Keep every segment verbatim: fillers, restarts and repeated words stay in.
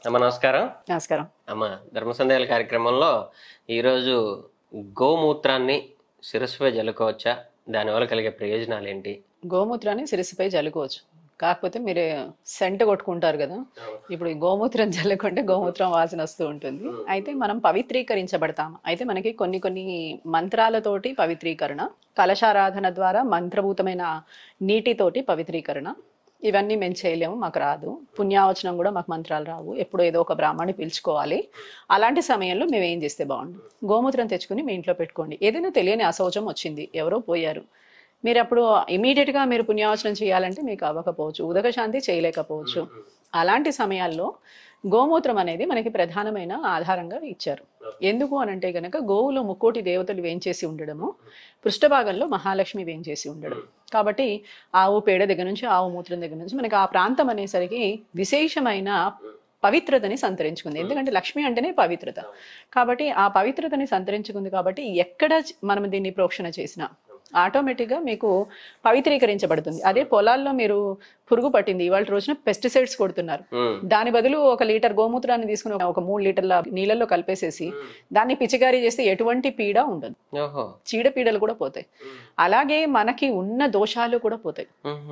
అమ్మ నమస్కారం. నమస్కారం అమ్మ, ధర్మ సందేహాల కార్యక్రమంలో ఈరోజు గోమూత్రాన్ని శిరస్సుపై జల్లుకోవచ్చా, దానివల్ల కలిగే ప్రయోజనాలు ఏంటి? గోమూత్రాన్ని శిరస్సుపై జల్లుకోవచ్చు, కాకపోతే మీరు సెంట్ కొట్టుకుంటారు కదా. ఇప్పుడు ఈ గోమూత్రం జల్లుకుంటే గోమూత్రం వాసన వస్తూ ఉంటుంది. అయితే మనం పవిత్రీకరించబడతాము. అయితే మనకి కొన్ని కొన్ని మంత్రాలతోటి పవిత్రీకరణ, కలశారాధన ద్వారా మంత్రభూతమైన నీటితోటి పవిత్రీకరణ, ఇవన్నీ మేము చేయలేము, మాకు రాదు. పుణ్యావచనం కూడా మాకు మంత్రాలు రావు, ఎప్పుడో ఏదో ఒక బ్రాహ్మణ్ణి పిలుచుకోవాలి. అలాంటి సమయంలో మేము ఏం చేస్తే బాగుండు, గోమూత్రం తెచ్చుకుని మీ ఇంట్లో పెట్టుకోండి. ఏదైనా తెలియని అశౌచం వచ్చింది, ఎవరో పోయారు, మీరు అప్పుడు ఇమీడియట్గా మీరు పుణ్యావచనం చేయాలంటే మీకు అవ్వకపోవచ్చు, ఉదక శాంతి చేయలేకపోవచ్చు. అలాంటి సమయాల్లో గోమూత్రం అనేది మనకి ప్రధానమైన ఆధారంగా ఇచ్చారు. ఎందుకు అనంటే కనుక గోవులో ముక్కోటి దేవతలు వేంచేసి ఉండడము, పృష్ఠభాగంలో మహాలక్ష్మి వేంచేసి ఉండడం. కాబట్టి ఆవు పేడ దగ్గర నుంచి, ఆవు మూత్రం దగ్గర నుంచి మనకి ఆ ప్రాంతం అనేసరికి విశేషమైన పవిత్రతని సంతరించుకుంది. ఎందుకంటే లక్ష్మి అంటేనే పవిత్రత. కాబట్టి ఆ పవిత్రతని సంతరించుకుంది. కాబట్టి ఎక్కడ మనం దీన్ని ప్రోక్షణ చేసినా ఆటోమేటిక్గా మీకు పవిత్రీకరించబడుతుంది. అదే పొలాల్లో మీరు పురుగు పట్టింది, ఇవాళ రోజున పెస్టిసైడ్స్ కొడుతున్నారు, దాని బదులు ఒక లీటర్ గోమూత్రాన్ని తీసుకుని ఒక మూడు లీటర్ల నీళ్ళల్లో కలిపేసేసి దాన్ని పిచికారీ చేస్తే ఎటువంటి పీడ ఉండదు, చీడ పీడలు కూడా పోతాయి. అలాగే మనకి ఉన్న దోషాలు కూడా పోతాయి.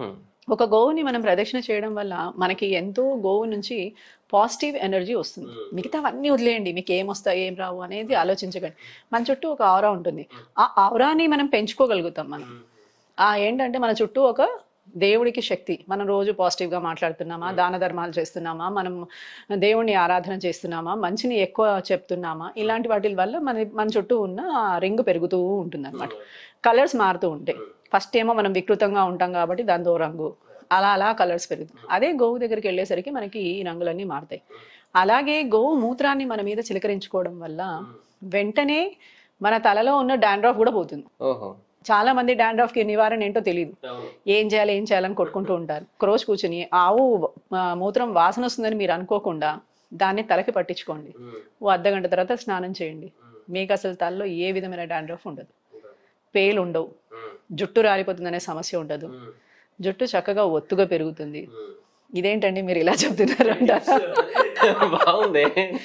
ఒక గోవుని మనం ప్రదక్షిణ చేయడం వల్ల మనకి ఎంతో గోవు నుంచి పాజిటివ్ ఎనర్జీ వస్తుంది. మిగతావన్నీ వదిలేయండి, మీకు ఏమొస్తాయి ఏం రావు అనేది ఆలోచించకండి. మన చుట్టూ ఒక ఆరా ఉంటుంది, ఆ ఆరాని మనం పెంచుకోగలుగుతాం. మనం ఆ ఏంటంటే మన చుట్టూ ఒక దేవుడికి శక్తి, మనం రోజు పాజిటివ్గా మాట్లాడుతున్నామా, దాన ధర్మాలు చేస్తున్నామా, మనం దేవుణ్ణి ఆరాధన చేస్తున్నామా, మంచిని ఎక్కువ చెప్తున్నామా, ఇలాంటి వాటి వల్ల మన మన చుట్టూ ఉన్న రింగ్ పెరుగుతూ ఉంటుంది అనమాట. కలర్స్ మారుతూ ఉంటాయి. ఫస్ట్ ఏమో మనం వికృతంగా ఉంటాం కాబట్టి దాంతో రంగు, అలా అలా కలర్స్ పెరుగుతాయి. అదే గోవు దగ్గరికి వెళ్ళేసరికి మనకి ఈ రంగులన్నీ మారుతాయి. అలాగే గోవు మూత్రాన్ని మన మీద చిలకరించుకోవడం వల్ల వెంటనే మన తలలో ఉన్న డాండ్రఫ్ కూడా పోతుంది. చాలా మంది డాండ్రఫ్ కి నివారణ ఏంటో తెలియదు, ఏం చేయాలి ఏం చేయాలని కొట్టుకుంటూ ఉంటారు. క్రోజ్ కూర్చుని ఆవు మూత్రం వాసన వస్తుందని మీరు అనుకోకుండా దాన్ని తలకి పట్టించుకోండి, ఓ అర్ధ గంట తర్వాత స్నానం చేయండి, మీకు అసలు తలలో ఏ విధమైన డాండ్రఫ్ ఉండదు, పేలు ఉండవు, జుట్టు రాలిపోతుందనే సమస్య ఉండదు, జుట్టు చక్కగా ఒత్తుగా పెరుగుతుంది. ఇదేంటండి మీరు ఇలా చెప్తున్నారు అంటారా? బాగుంది.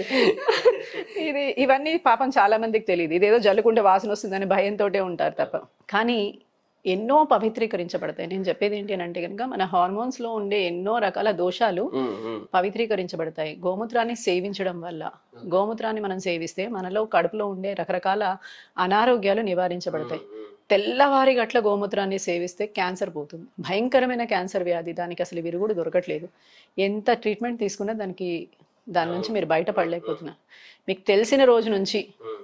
ఇది ఇవన్నీ పాపం చాలా మందికి తెలియదు. ఇదేదో జల్లుకుంటే వాసన వస్తుందని భయంతో ఉంటారు తప్ప. కానీ ఎన్నో పవిత్రీకరించబడతాయి. నేను చెప్పేది ఏంటి అని అంటే కనుక మన హార్మోన్స్ లో ఉండే ఎన్నో రకాల దోషాలు పవిత్రీకరించబడతాయి గోమూత్రాన్ని సేవించడం వల్ల. గోమూత్రాన్ని మనం సేవిస్తే మనలో కడుపులో ఉండే రకరకాల అనారోగ్యాలు నివారించబడతాయి. తెల్లవారి గట్ల గోమూత్రాన్ని సేవిస్తే క్యాన్సర్ పోతుంది, భయంకరమైన క్యాన్సర్ వ్యాధి, దానికి అసలు విరుగుడు దొరకట్లేదు. ఎంత ట్రీట్మెంట్ తీసుకున్నా దానికి దాని నుంచి మీరు బయటపడలేకపోతున్నారు. మీకు తెలిసిన రోజు నుంచి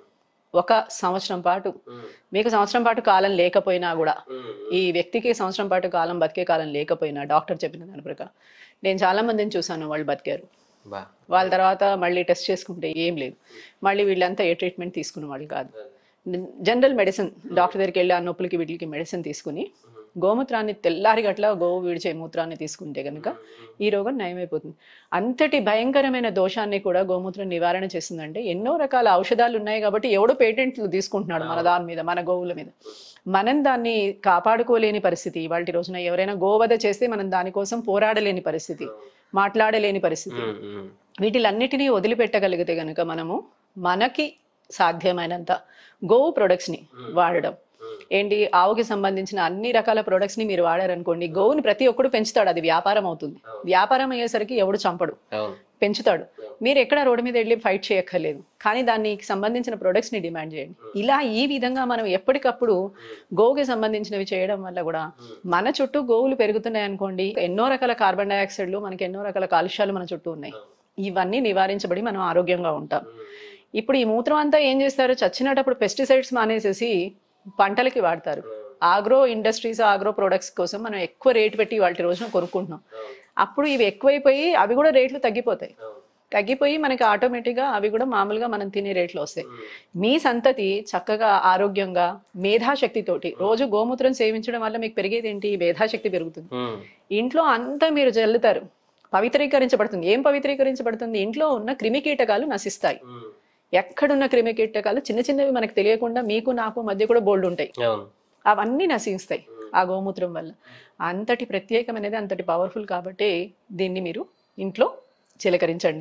ఒక సంవత్సరం పాటు, మీకు సంవత్సరం పాటు కాలం లేకపోయినా కూడా, ఈ వ్యక్తికి సంవత్సరం పాటు కాలం బతికే కాలం లేకపోయినా డాక్టర్ చెప్పిన దాని ప్రకారం, నేను చాలా మందిని చూసాను వాళ్ళు బతికారు. వాళ్ళ తర్వాత మళ్ళీ టెస్ట్ చేసుకుంటే ఏం లేదు, మళ్ళీ వీళ్ళంతా ఏ ట్రీట్మెంట్ తీసుకున్న వాళ్ళు కాదు. జనరల్ మెడిసిన్ డాక్టర్ దగ్గరికి వెళ్ళి ఆ నొప్పులకి వీటికి మెడిసిన్ తీసుకుని గోమూత్రాన్ని తెల్లారి గట్ల గోవు విడిచే మూత్రాన్ని తీసుకుంటే కనుక ఈ రోగం నయమైపోతుంది. అంతటి భయంకరమైన దోషాన్ని కూడా గోమూత్రం నివారణ చేస్తుందంటే ఎన్నో రకాల ఔషధాలు ఉన్నాయి కాబట్టి ఎవడో పేటెంట్లు తీసుకుంటున్నాడు మన దాని మీద, మన గోవుల మీద. మనం దాన్ని కాపాడుకోలేని పరిస్థితి. ఇవాళ రోజున ఎవరైనా గోవధ చేస్తే మనం దానికోసం పోరాడలేని పరిస్థితి, మాట్లాడలేని పరిస్థితి. వీటిలన్నిటినీ వదిలిపెట్టగలిగితే కనుక మనము మనకి సాధ్యమైనంత గోవు ప్రొడక్ట్స్ ని వాడడం ఏంటి, ఆవుకి సంబంధించిన అన్ని రకాల ప్రొడక్ట్స్ ని మీరు వాడారనుకోండి, గోవుని ప్రతి ఒక్కడు పెంచుతాడు, అది వ్యాపారం అవుతుంది. వ్యాపారం అయ్యేసరికి ఎవడు చంపడు, పెంచుతాడు. మీరు ఎక్కడ రోడ్డు మీద వెళ్ళి ఫైట్ చేయక్కర్లేదు, కానీ దానికి సంబంధించిన ప్రొడక్ట్స్ ని డిమాండ్ చేయండి. ఇలా ఈ విధంగా మనం ఎప్పటికప్పుడు గోవుకి సంబంధించినవి చేయడం వల్ల కూడా మన చుట్టూ గోవులు పెరుగుతున్నాయి అనుకోండి, ఎన్నో రకాల కార్బన్ డైఆక్సైడ్లు, మనకి ఎన్నో రకాల కాలుష్యాలు మన చుట్టూ ఉన్నాయి. ఇవన్నీ నివారించబడి మనం ఆరోగ్యంగా ఉంటాం. ఇప్పుడు ఈ మూత్రం అంతా ఏం చేస్తారు, చచ్చినప్పుడు పెస్టిసైడ్స్ మానేసేసి పంటలకి వాడతారు. ఆగ్రో ఇండస్ట్రీస్, ఆగ్రో ప్రొడక్ట్స్ కోసం మనం ఎక్కువ రేటు పెట్టి వాటి రోజున కొనుక్కుంటున్నాం. అప్పుడు ఇవి ఎక్కువైపోయి అవి కూడా రేట్లు తగ్గిపోతాయి. తగ్గిపోయి మనకి ఆటోమేటిక్గా అవి కూడా మామూలుగా మనం తినే రేట్లు వస్తాయి. మీ సంతతి చక్కగా ఆరోగ్యంగా మేధాశక్తితోటి రోజు గోమూత్రం సేవించడం వల్ల మీకు పెరిగేది ఏంటి, మేధాశక్తి పెరుగుతుంది. ఇంట్లో అంతా మీరు జల్లుతారు, పవిత్రీకరించబడుతుంది. ఏం పవిత్రీకరించబడుతుంది, ఇంట్లో ఉన్న క్రిమి కీటకాలు నశిస్తాయి. ఎక్కడున్న క్రిమి కీటకాలు చిన్న చిన్నవి మనకు తెలియకుండా మీకు నాకు మధ్య కూడా బోల్డ్ ఉంటాయి, అవన్నీ నశిస్తాయి ఆ గోమూత్రం వల్ల. అంతటి ప్రత్యేకమైనది, అంతటి పవర్ఫుల్ కాబట్టి దీన్ని మీరు ఇంట్లో చిలకరించండి.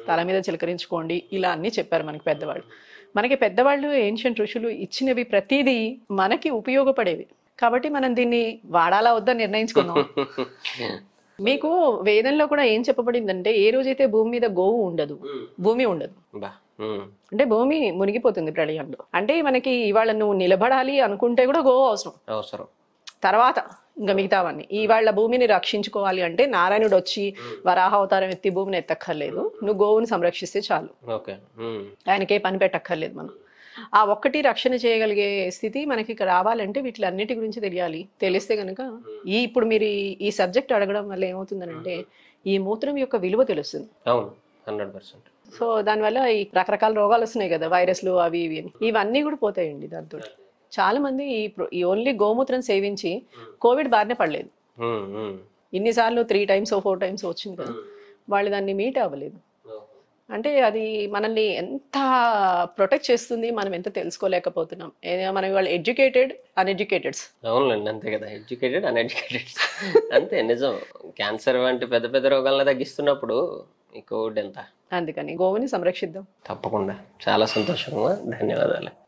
తల మీద చిలకరించుకోండి, ఇలా అన్నీ చెప్పారు మనకి పెద్దవాళ్ళు. మనకి పెద్దవాళ్ళు ఏన్షియంట్ ఋషులు ఇచ్చినవి ప్రతిదీ మనకి ఉపయోగపడేవి. కాబట్టి మనం దీన్ని వాడాలా వద్దా నిర్ణయించుకుందాం. మీకు వేదంలో కూడా ఏం చెప్పబడిందంటే, ఏ రోజైతే భూమి మీద గోవు ఉండదు, భూమి ఉండదు. బా ఉమ్, అంటే భూమి మునిగిపోతుంది ప్రళయంలో. అంటే మనకి ఇవాళ నువ్వు నిలబడాలి అనుకుంటే కూడా గోవు అవసరం. అవసరం. తర్వాత ఇంకా మిగతావన్నీ ఇవాళ భూమిని రక్షించుకోవాలి అంటే నారాయణుడు వచ్చి వరాహ అవతారం ఎత్తి భూమిని ఎత్తక్కర్లేదు, నువ్వు గోవుని సంరక్షిస్తే చాలు. ఓకే. ఉమ్, ఆయనకే పని పెట్టక్కర్లేదు. మనం ఆ ఒక్కటి రక్షణ చేయగలిగే స్థితి మనకి ఇక్కడ రావాలంటే వీటిలన్నిటి గురించి తెలియాలి. తెలిస్తే కనుక ఈ ఇప్పుడు మీరు ఈ- ఈ సబ్జెక్ట్ అడగడం వల్ల ఏమవుతుందనంటే ఈ మూత్రం యొక్క విలువ తెలుస్తుంది. అవును, హండ్రెడ్ పర్సెంట్. సో దానివల్ల ఈ రకరకాల రోగాలు వస్తున్నాయి కదా, వైరస్లు అవి ఇవి అని, ఇవన్నీ కూడా పోతాయండి దాంతో. చాలా మంది ఈ ప్ర- ఈ ఓన్లీ గోమూత్రం సేవించి కోవిడ్ బారిన పడలేదు. ఇన్నిసార్లు త్రీ టైమ్స్ ఫోర్ టైమ్స్ వచ్చింది కదా, వాళ్ళు దాన్ని మీట్ అవ్వలేదు. అంటే అది మనల్ని ఎంత ప్రొటెక్ట్ చేస్తుంది మనం ఎంత తెలుసుకోలేకపోతున్నాం. ఏ- మనం వాళ్ళు ఎడ్యుకేటెడ్ అన్ఎడ్యుకేటెడ్స్. అవునులేండి, అంతే కదా, ఎడ్యుకేటెడ్ అన్ఎడ్యుకేటెడ్ అంతే నిజం. క్యాన్సర్ వంటి పెద్ద పెద్ద రోగాలను తగ్గిస్తున్నప్పుడు ఈ కోవిడ్ ఎంత. అందుకని గోవుని సంరక్షిద్దాం. తప్పకుండా. చాలా సంతోషంగా, ధన్యవాదాలు.